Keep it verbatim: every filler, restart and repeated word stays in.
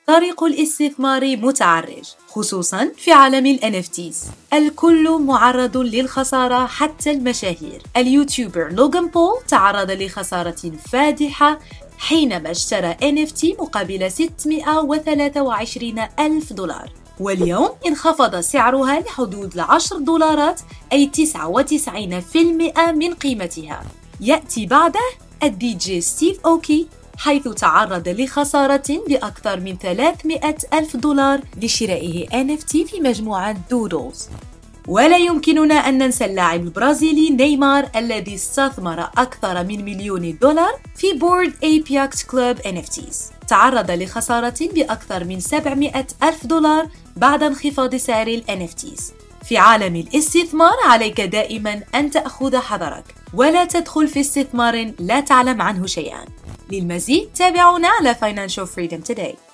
طريق الاستثمار متعرج، خصوصاً في عالم ال إن إف تيز. الكل معرض للخسارة حتى المشاهير. اليوتيوبر لوغان بول تعرض لخسارة فادحة حينما اشترى إن إف تي مقابل ستمائة وثلاثة وعشرين ألف دولار، واليوم انخفض سعرها لحدود العشر دولارات، أي تسعة وتسعين بالمئة من قيمتها. يأتي بعده الدي جي ستيف أوكي، حيث تعرض لخسارة بأكثر من ثلاثمائة ألف دولار لشرائه إن إف تي في مجموعة دودلز. ولا يمكننا أن ننسى اللاعب البرازيلي نيمار الذي استثمر أكثر من مليون دولار في بورد أيباكس كلوب إن إف تيز. تعرض لخسارة بأكثر من سبعمائة ألف دولار بعد انخفاض سعر ال إن إف تيز. في عالم الاستثمار عليك دائما أن تأخذ حذرك ولا تدخل في استثمار لا تعلم عنه شيئا. للمزيد تابعونا على Financial Freedom Today.